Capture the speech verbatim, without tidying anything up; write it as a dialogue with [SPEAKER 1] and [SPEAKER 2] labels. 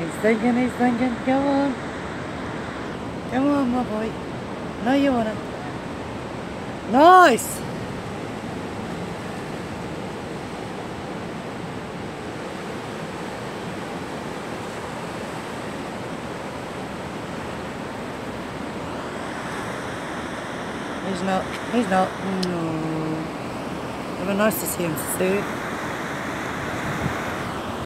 [SPEAKER 1] He's thinking, he's thinking. Come on. Come on, my boy. No, you want it. Nice! He's not. He's not. No. It'd be nice to see him soon.